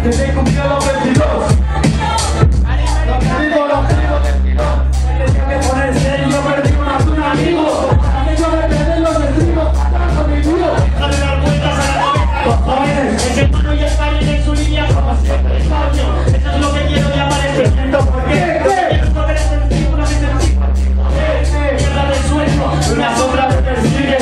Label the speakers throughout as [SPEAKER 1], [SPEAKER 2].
[SPEAKER 1] que te cumplió los 22. Los primos destinos. Tenía que ponerse y yo perdí un amigo. Aquello de perder los estribos, con mi tío.
[SPEAKER 2] Deja de dar vueltas a la cabeza.
[SPEAKER 1] Cojones.
[SPEAKER 2] El hermano y el padre en su línea como siempre. Coño, eso es lo que quiero de aparecer.
[SPEAKER 1] ¿Por qué?
[SPEAKER 2] Quiero volver a ser tipo, una vez en ti. Mierda del sueño,
[SPEAKER 1] Una sombra me persigue.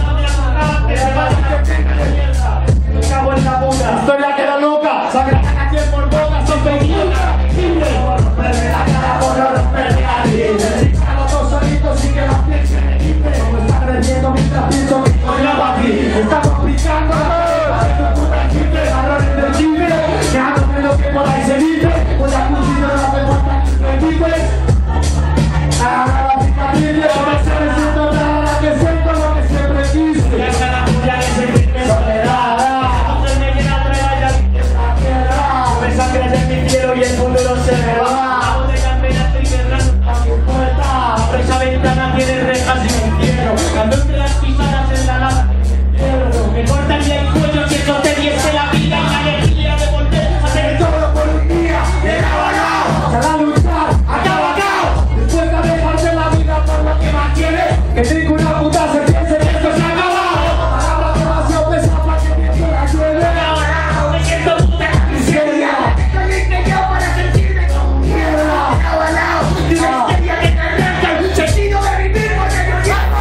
[SPEAKER 1] Me cago en la puta. Historia queda loca. Sangre a quien por boca. Son pequeños. Por romperme la cara, por no romperme la vida. Si cago todos solitos y que los pies se me quiten. Como está creciendo mientras pienso que estoy la aquí. Estamos picando. Haciendo puta chiste. Marrones del chile. Dejándome lo que por ahí se dice. Voy a cumplir la pregunta que me dices. Ahora la cicatriz. No me siento nada que siento lo que siempre quise.
[SPEAKER 2] Ya está la furia de sentirme soledad. Entonces me llena otra vez la tierra. Me sangre de mi cielo y el futuro se me va. La botella en vena estoy cerrando a mi puerta. Por esa ventana tiene rejas y me encierro. Cuando entre las pisadas en la nada me cortaría el cuello si eso te diese la vida y la alegría de volver a ser
[SPEAKER 1] Todo por un día. Llegaba acá. Sal a luchar. Acaba acá. Después de dejarte la vida por lo que más quieres. Que tengo una puta se piense que esto se acaba. Palabras demasiado pesadas para que mi la llueve.
[SPEAKER 2] ahora. Me siento puta
[SPEAKER 1] Miseria.
[SPEAKER 2] Estoy yo para sentirme como
[SPEAKER 1] Mierda.
[SPEAKER 2] y la histeria que te arranca el sentido de vivir porque yo llamo.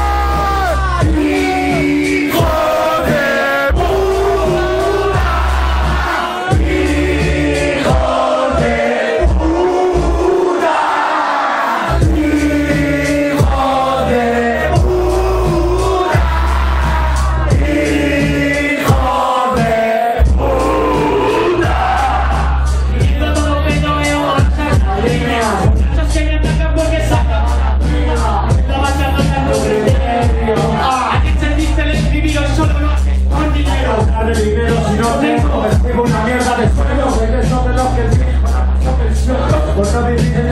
[SPEAKER 1] Hijo de puta. Hijo de puta. Hijo de puta. Hijo de puta.
[SPEAKER 2] Viendo todo que no veo avanzar la línea. Muchos que me atacan porque sacan la prima. La vas a matar con criterio. ¿A qué se dice el escribir o solo lo haces con dinero?
[SPEAKER 1] Darle dinero si no tengo, me pego una mierda de suelo. Eres sobre los que viven con la pasión pensión. Por no vivir